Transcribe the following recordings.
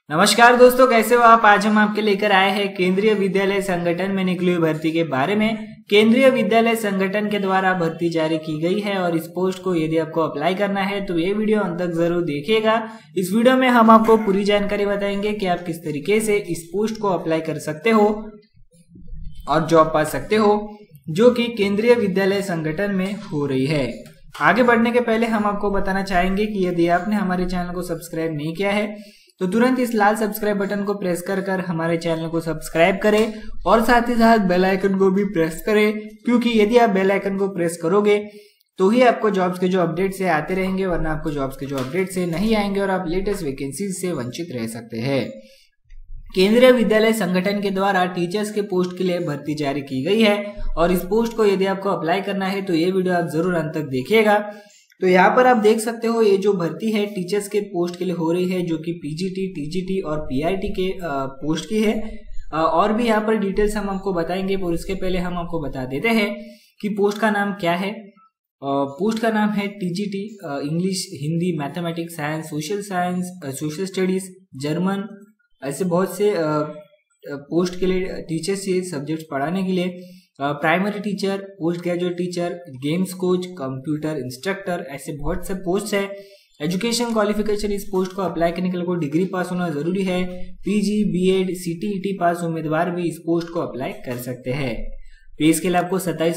नमस्कार दोस्तों, कैसे हो आप। आज हम आपके लेकर आए हैं केंद्रीय विद्यालय संगठन में निकली हुई भर्ती के बारे में। केंद्रीय विद्यालय संगठन के द्वारा भर्ती जारी की गई है और इस पोस्ट को यदि आपको अप्लाई करना है तो ये वीडियो अंत तक जरूर देखिएगा। इस वीडियो में हम आपको पूरी जानकारी बताएंगे कि आप किस तरीके से इस पोस्ट को अप्लाई कर सकते हो और जॉब पा सकते हो, जो कि केंद्रीय विद्यालय संगठन में हो रही है। आगे बढ़ने के पहले हम आपको बताना चाहेंगे कि यदि आपने हमारे चैनल को सब्सक्राइब नहीं किया है तो तुरंत इस लाल सब्सक्राइब बटन को प्रेस कर हमारे चैनल को सब्सक्राइब करें और साथ ही साथ बेल आइकन को भी प्रेस करें, क्योंकि यदि आप बेल आइकन को प्रेस करोगे तो ही आपको जॉब्स के जो अपडेट्स है आते रहेंगे, वरना आपको जॉब्स के जो अपडेट्स है नहीं आएंगे और आप लेटेस्ट वैकेंसीज से वंचित रह सकते हैं। केंद्रीय विद्यालय संगठन के द्वारा टीचर्स के पोस्ट के लिए भर्ती जारी की गई है और इस पोस्ट को यदि आपको अप्लाई करना है तो ये वीडियो आप जरूर अंत तक देखिएगा। तो यहाँ पर आप देख सकते हो ये जो भर्ती है टीचर्स के पोस्ट के लिए हो रही है, जो कि पीजीटी, टीजीटी और पीआईटी के पोस्ट की है। और भी यहाँ पर डिटेल्स हम आपको बताएंगे, पर उसके पहले हम आपको बता देते हैं कि पोस्ट का नाम क्या है। पोस्ट का नाम है TGT, English, Hindi, mathematics, science, social studies, German, ऐसे बहुत से पोस्ट के लिए टीचर्स ये सब्जेक्ट पढ़ाने के लिए। Primary teacher, post graduate teacher, games coach, computer instructor, ऐसे बहुत से पोस्ट है। एजुकेशन क्वालिफिकेशन, इस पोस्ट को अप्लाई करने के लिए डिग्री पास होना जरूरी है। पीजी, बीएड, सीटीईटी पास उम्मीदवार भी इस पोस्ट को अप्लाई कर सकते हैं। पे स्केल आपको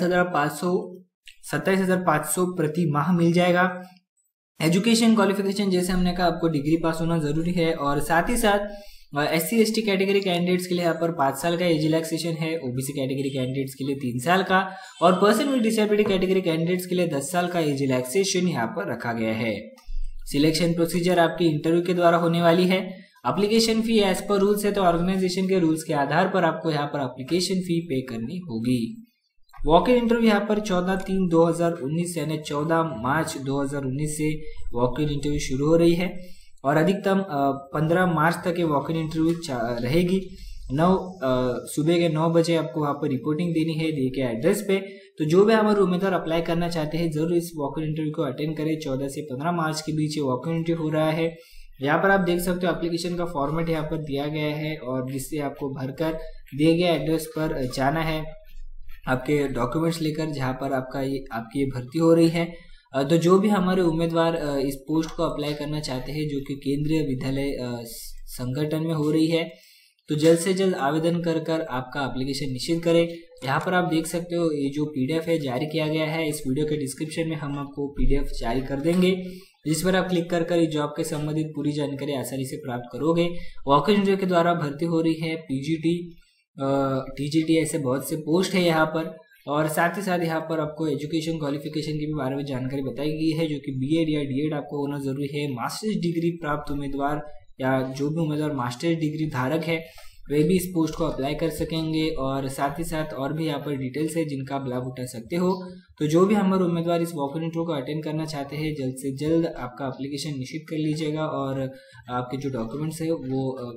27,500 प्रति माह मिल जाएगा। एजुकेशन क्वालिफिकेशन जैसे हमने कहा आपको डिग्री पास होना जरूरी है और साथ ही साथ SC ST कैटेगरी कैंडिडेट्स के लिए यहाँ पर 5 साल का एज रिलैक्सेशन है। ओबीसी कैटेगरी कैंडिडेट्स के लिए 3 साल का और person with disability category candidates के लिए 10 साल का एज रिलैक्सेशन यहाँ पर रखा गया है। सिलेक्शन प्रोसीजर आपकी इंटरव्यू के द्वारा होने वाली है। Application fee as per rules है, तो ऑर्गेनाइजेशन के रूल्स के आधार पर आपको यहाँ पर एप्लीकेशन फी पे करनी होगी। वॉक इन इंटरव्यू यहाँ पर 14/3/2019 यानी 14 मार्च 2019 से वॉक इन इंटरव्यू शुरू हो रही है और अधिकतम 15 मार्च तक ये वॉक इन इंटरव्यू रहेगी। सुबह के 9 बजे आपको वहाँ पर रिपोर्टिंग देनी है दिए के एड्रेस पे। तो जो भी हमारे उम्मीदवार अप्लाई करना चाहते हैं जरूर इस वॉक इन इंटरव्यू को अटेंड करें। 14 से 15 मार्च के बीच ये वॉक इन इंटरव्यू हो रहा है। यहाँ पर आप देख सकते हो एप्लीकेशन का फॉर्मेट यहाँ पर दिया गया है और जिससे आपको भरकर दिए गए एड्रेस पर जाना है आपके डॉक्यूमेंट्स लेकर, जहाँ पर आपकी ये भर्ती हो रही है। तो जो भी हमारे उम्मीदवार इस पोस्ट को अप्लाई करना चाहते हैं, जो कि केंद्रीय विद्यालय संगठन में हो रही है, तो जल्द से जल्द आवेदन कर आपका एप्लीकेशन निश्चित करें। यहाँ पर आप देख सकते हो ये जो PDF है जारी किया गया है। इस वीडियो के डिस्क्रिप्शन में हम आपको PDF जारी कर देंगे, जिस पर आप क्लिक कर इस जॉब के संबंधित पूरी जानकारी आसानी से प्राप्त करोगे। वॉक इन इंटरव्यू के द्वारा भर्ती हो रही है। पीजीटी, टीजीटी, ऐसे बहुत से पोस्ट है यहाँ पर। और साथ ही साथ यहाँ पर आपको एजुकेशन क्वालिफिकेशन के भी बारे में जानकारी बताई गई है, जो कि बीएड या डीएड आपको होना जरूरी है। मास्टर्स डिग्री प्राप्त उम्मीदवार या जो भी उम्मीदवार मास्टर्स डिग्री धारक है वे भी इस पोस्ट को अप्लाई कर सकेंगे। और साथ ही साथ और भी यहाँ पर डिटेल्स है जिनका आप लाभ उठा सकते हो। तो जो भी हमारे उम्मीदवार इस वॉक इन इंटरव्यू को अटेंड करना चाहते हैं जल्द से जल्द आपका एप्लीकेशन निश्चित कर लीजिएगा और आपके जो डॉक्यूमेंट्स है वो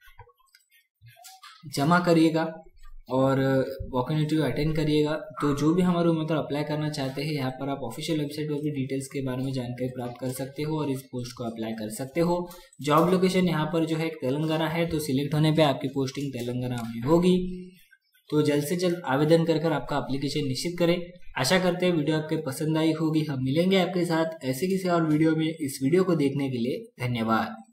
जमा करिएगा और वॉक इन इंटरव्यू अटेंड करिएगा। तो जो भी हमारे उम्मीदवार अप्लाई करना चाहते हैं यहाँ पर आप ऑफिशियल वेबसाइट पर भी डिटेल्स के बारे में जानकारी प्राप्त कर सकते हो और इस पोस्ट को अप्लाई कर सकते हो। जॉब लोकेशन यहाँ पर जो है तेलंगाना है, तो सिलेक्ट होने पे आपकी पोस्टिंग तेलंगाना में होगी। तो जल्द से जल्द आवेदन कर आपका एप्लीकेशन निश्चित करें। आशा करते हैं वीडियो आपके पसंद आई होगी। हम मिलेंगे आपके साथ ऐसे किसी और वीडियो में। इस वीडियो को देखने के लिए धन्यवाद।